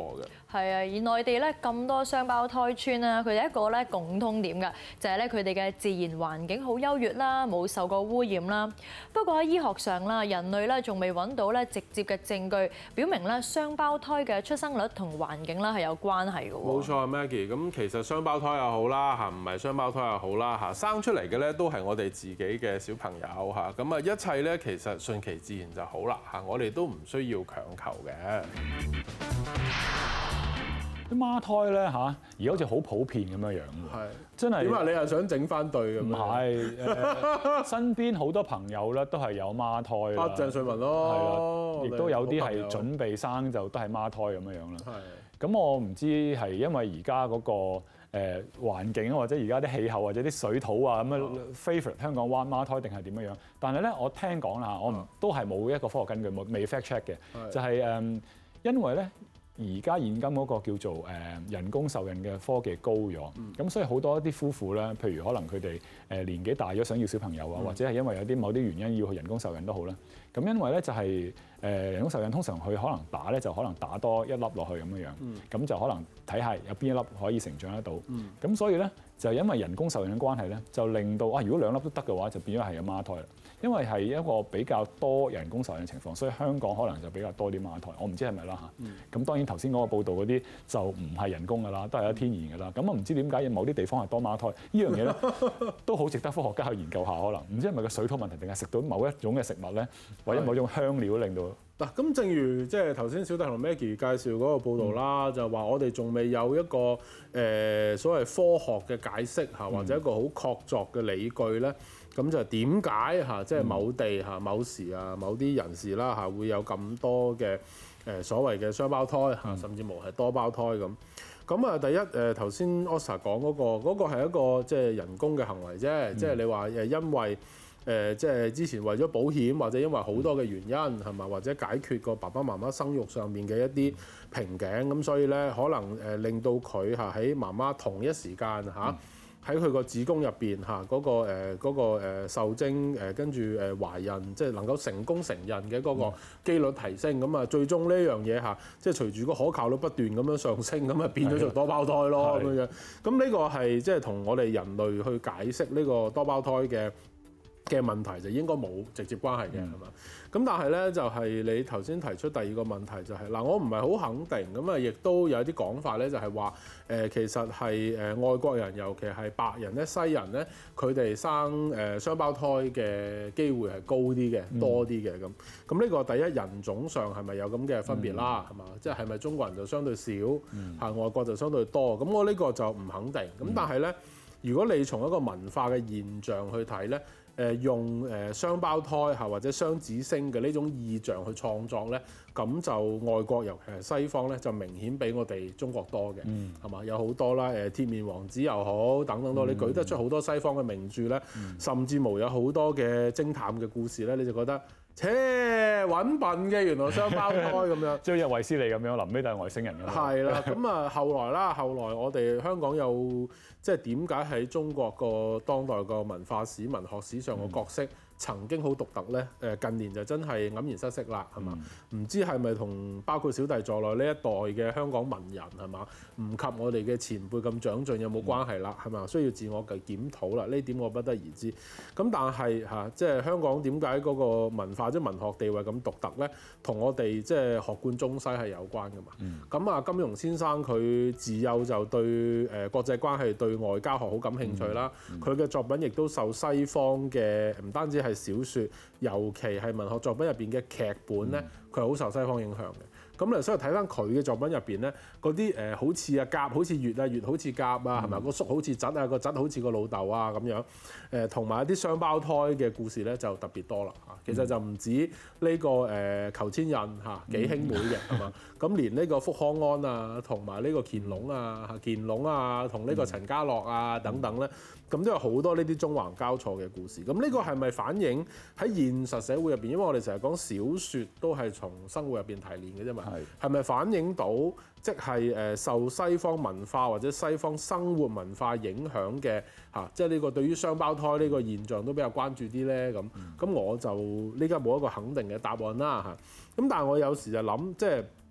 係啊，而內地咧咁多雙胞胎村啊，佢哋一個咧共通點㗎，就係咧佢哋嘅自然環境好優越啦，冇受過污染啦。不過喺醫學上啦，人類咧仲未揾到咧直接嘅證據，表明咧雙胞胎嘅出生率同環境啦係有關係嘅喎。 冇錯 ，Maggie。咁其實雙胞胎又好啦嚇，唔係雙胞胎又好啦嚇，生出嚟嘅咧都係我哋自己嘅小朋友嚇。咁啊，一切咧其實順其自然就好啦嚇，我哋都唔需要強求嘅。 啲孖胎咧嚇，而家好似好普遍咁樣樣喎， 係真係點解你又想整翻對咁？ 唔係誒，身邊好多朋友咧都係有孖胎啦， 啊鄭瑞文咯， 係啦，亦都有啲係準備生就都係孖胎咁樣樣啦。係咁我唔知係因為而家嗰個誒環境或者而家啲氣候或者啲水土啊咁樣 favourite 香港灣孖胎定係點樣樣？但係咧我聽講啦，我唔都係冇一個科學根據，冇未 fact check 嘅，就係誒因為咧。而家現今嗰個叫做誒人工受孕嘅科技高咗，咁、嗯、所以好多一啲夫婦咧，譬如可能佢哋誒年紀大咗想要小朋友啊，嗯、或者係因為有啲某啲原因要去人工受孕都好啦。咁因為咧就係誒人工受孕通常佢可能打咧就可能打多一粒落去咁樣樣，咁、嗯、就可能睇下有邊一粒可以成長得到。咁、嗯、所以咧就因為人工受孕嘅關係咧，就令到啊如果兩粒都得嘅話，就變咗係有孖胎啦。因為係一個比較多人工受孕嘅情況，所以香港可能就比較多啲孖胎。我唔知係咪啦嚇。咁、嗯、當然頭先嗰個報道嗰啲就唔係人工㗎啦，都係一天然㗎啦。咁我唔知點解某啲地方係多孖胎，呢樣嘢咧都好值得科學家去研究下。可能唔知係咪個水土問題，定係食到某一種嘅食物咧，或者某種香料令到嗱。咁正如即係頭先小弟同 Maggie 介紹嗰個報導啦，嗯、就話我哋仲未有一個誒、呃、所謂科學嘅解釋嚇，或者一個好確鑿嘅理據咧。咁就點解嚇，即係某地嚇、某時啊、某啲人士啦嚇，會有咁多嘅誒所謂嘅雙胞胎嚇，甚至乎係多胞胎咁。咁啊，第一誒頭先 Oscar 講嗰個嗰個係一個即係人工嘅行為啫，即係你話誒因為誒即係之前為咗保險或者因為好多嘅原因係咪，或者解決個爸爸媽媽生育上面嘅一啲瓶頸咁，所以咧可能誒令到佢嚇喺媽媽同一時間嚇。喺佢個子宮入邊嚇嗰個誒嗰個誒受精誒跟住誒懷孕，即係能夠成功成孕嘅嗰個機率提升，咁啊最終呢樣嘢嚇，即係隨住個可靠率不斷咁樣上升，咁啊變咗做多胞胎咯咁樣。咁呢個係即係同我哋人類去解釋呢個多胞胎嘅嘅問題就應該冇直接關係嘅，係嘛？咁但係咧就係你頭先提出第二個問題就係嗱，我唔係好肯定，咁啊亦都有啲講法咧，就係話誒其實係誒外國人，尤其係白人咧、西人咧，佢哋生誒雙胞胎嘅機會係高啲嘅、多啲嘅咁。咁呢個第一人種上係咪有咁嘅分別啦？係嘛？即係係咪中國人就相對少，係外國就相對多？咁我呢個就唔肯定。咁但係咧，如果你從一個文化嘅現象去睇咧。誒用誒雙胞胎嚇或者雙子星嘅呢種意象去創作咧，咁就外國尤其係西方咧就明顯比我哋中國多嘅，係嘛、嗯？有好多啦，誒鐵面王子又好等等多，嗯、你舉得出好多西方嘅名著咧，嗯、甚至無有好多嘅偵探嘅故事咧，你就覺得，切揾笨嘅原來雙胞胎咁樣， 即係衛斯理咁樣，臨尾都係外星人㗎。係啦，咁啊後來啦，後來我哋香港有即係點解喺中國個當代個文化史、文學史上個角色曾經好獨特咧？誒近年就真係黯然失色啦，係嘛？唔、嗯、知係咪同包括小弟在內呢一代嘅香港文人係嘛？唔及我哋嘅前輩咁長進有冇關係啦？係嘛？需要自我嘅檢討啦。呢點我不得而知。咁但係嚇，即係香港點解嗰個文化即係文學地位咁獨特咧？同我哋即係學貫中西係有關㗎嘛？咁啊、嗯，金庸先生佢自幼就對誒國際關係對外交學好感興趣啦。佢嘅、嗯嗯、作品亦都受西方嘅唔單止係小説，尤其係文學作品入邊嘅劇本咧，佢係好受西方影響嘅。咁咧，所以睇翻佢嘅作品入邊咧，嗰啲誒好似啊甲，好似乙啊，乙好似甲啊，係咪個叔好似侄啊，個侄好似個老豆啊咁樣。誒同埋一啲雙胞胎嘅故事咧，就特別多啦嚇。其實就唔止呢個誒裘千仞嚇幾兄妹嘅係嘛，咁連呢個福康安啊，同埋呢個乾隆啊、乾隆啊，同呢個陳家樂啊等等咧，咁都有好多呢啲縱橫交錯嘅故事。咁呢個係咪反映喺現實社會入邊？因為我哋成日講小説都係從生活入邊提煉嘅啫嘛。係咪反映到即係誒受西方文化或者西方生活文化影響嘅嚇？即係呢個對於雙胞胎呢個現象都比較關注啲咧咁。咁、嗯、我就呢家冇一個肯定嘅答案啦嚇。咁但係我有時就諗即係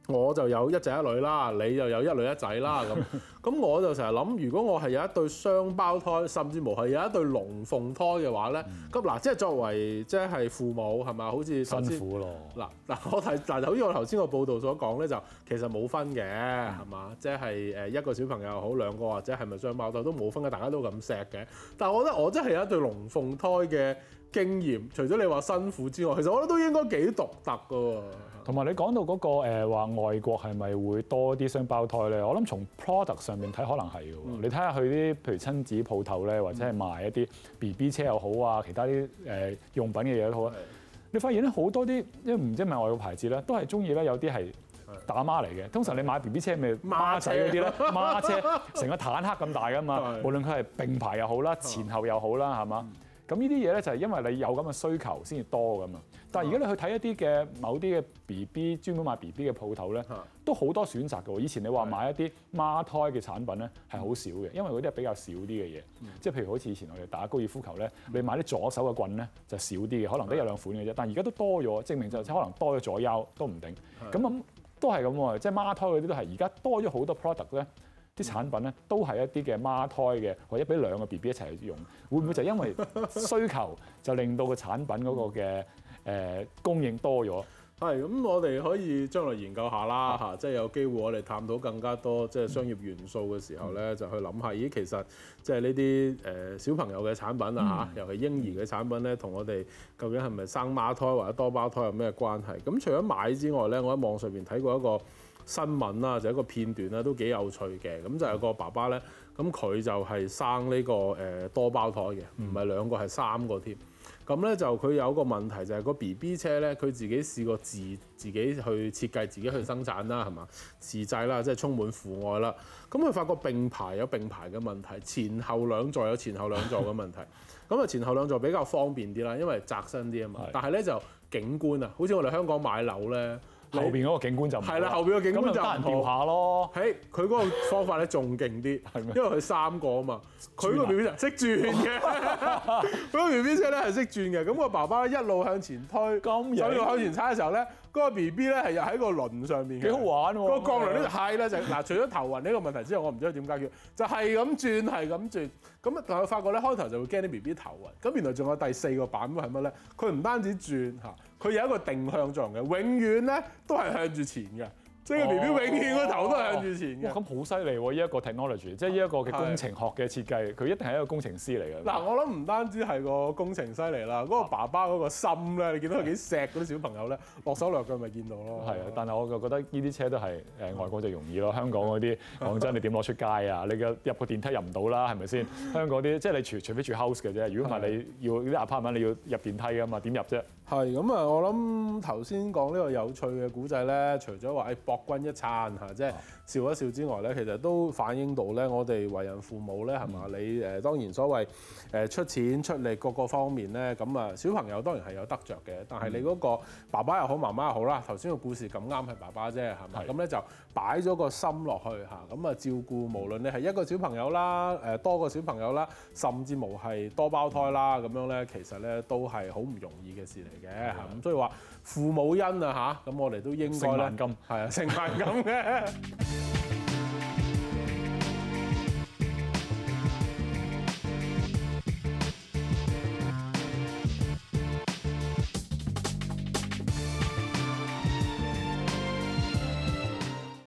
我就有一仔一女啦，你就有一女一仔啦咁。咁我就成日諗，如果我係有一對雙胞胎，甚至乎係有一對龍鳳胎嘅話咧，咁嗱、嗯，即係作為即係父母係咪？好似辛苦咯。 嗱嗱，我睇嗱，好似我頭先個報道所講咧，就其實冇分嘅係嘛，即係誒一個小朋友又好，兩個或者係咪雙胞胎都冇分嘅，大家都咁錫嘅。但係我覺得我真係有一對龍鳳胎嘅經驗，除咗你話辛苦之外，其實我覺得都應該幾獨特㗎喎。 同埋你講到嗰、那個誒話、呃、外國係咪會多啲雙胞胎咧？我諗從 product 上面睇可能係嘅喎。嗯、你睇下佢啲譬如親子鋪頭咧，或者係賣一啲 B B 車又好啊，其他啲誒、呃、用品嘅嘢都好啊。是的 你發現咧好多啲，因為唔知係咪外國牌子咧，都係中意咧有啲係打孖嚟嘅。通常你買 B B 車咪孖仔嗰啲咧，孖車成個坦克咁大㗎嘛。是的 無論佢係並排又好啦，前後又好啦，係嘛？咁呢啲嘢咧就係因為你有咁嘅需求先至多㗎嘛。但係而家你去睇一啲嘅某啲嘅 B B 專門賣 B B 嘅鋪頭咧，都好多選擇㗎喎。以前你話買一啲孖胎嘅產品咧係好少嘅，因為嗰啲係比較少啲嘅嘢。即係譬如好似以前我哋打高爾夫球咧，你買啲左手嘅棍咧就少啲嘅，可能得一兩款嘅啫。但係而家都多咗，證明就可能多咗左右都唔定。咁咁都係咁喎，即係孖胎嗰啲都係而家多咗好多 product 咧。啲產品咧都係一啲嘅孖胎嘅，或者俾兩個 B B 一齊用，會唔會就因為需求就令到個產品嗰個嘅誒、呃、供應多咗？ 係咁，我哋可以將來研究下啦嚇，即係有機會我哋探討更加多即係商業元素嘅時候咧，就去諗下，咦，其實即係呢啲誒小朋友嘅產品啊嚇，尤其嬰兒嘅產品咧，同我哋究竟係咪生孖胎或者多胞胎有咩關係？咁除咗買之外咧，我喺網上邊睇過一個新聞啦，就一個片段啦，都幾有趣嘅。咁就有個爸爸咧，咁佢就係生呢個誒多胞胎嘅，唔係兩個係三個添。咁咧就佢有個問題就係個 B B 車咧，佢自己試過自自己去設計、自己去生產啦，係嘛？自製啦，即係充滿父愛啦。咁佢發覺並排有並排嘅問題，前後兩座有前後兩座嘅問題。咁啊前後兩座比較方便啲啦，因為窄身啲啊嘛。但係咧就景觀啊，好似我哋香港買樓咧。 後邊嗰個景觀就唔係啦，後邊個景觀就得人調下咯。 喺佢嗰個方法咧仲勁啲，因為佢三個啊嘛，佢個 B B 車識轉嘅，佢個 B B 車咧係識轉嘅。咁個爸爸一路向前推，咁一路向前踩嘅時候咧，嗰個 B B 咧係又喺個輪上面嘅， 幾好玩喎。 個降輪呢係咧就嗱，除咗頭暈呢個問題之外，我唔知佢點解決，就係咁轉係咁轉。咁但係佢發覺咧開頭就會驚啲 B B 頭暈，咁原來仲有第四個版本係乜咧？佢唔單止轉嚇。佢有一個定向作用嘅，永遠咧都係向住前嘅，即係個 B B 永遠個頭都係向住前嘅。 咁好犀利喎！呢一個 technology，即係呢一個嘅工程學嘅設計，佢一定係一個工程師嚟嘅。 嗱，我諗唔單止係個工程犀利啦，嗰個爸爸嗰個心咧，你見到佢幾錫嗰啲小朋友咧，落手落腳咪見到咯。係啊， 但係我就覺得呢啲車都係誒外國就容易咯，香港嗰啲講真，你點攞出街啊？你嘅入個電梯入唔到啦，係咪先？香港啲即係你除除非住 house 嘅啫，如果唔係你要啲 apartment 你要入電梯㗎嘛，點入啫？ 係咁啊！我諗頭先講呢個有趣嘅古仔咧，除咗話誒博君一餐嚇，即係笑一笑之外咧，其實都反映到咧，我哋為人父母咧係嘛？你誒當然所謂誒出錢出力各個方面咧，咁啊小朋友當然係有得着嘅，但係你嗰個爸爸又好媽媽又好啦，頭先個故事咁啱係爸爸啫係咪？咁咧就擺咗個心落去嚇，咁啊照顧無論你係一個小朋友啦，誒多個小朋友啦，甚至無係多胞胎啦，咁樣咧其實咧都係好唔容易嘅事嚟嘅嚇，咁所以話父母恩啊嚇，咁我哋都應該咧，係啊，成萬金嘅。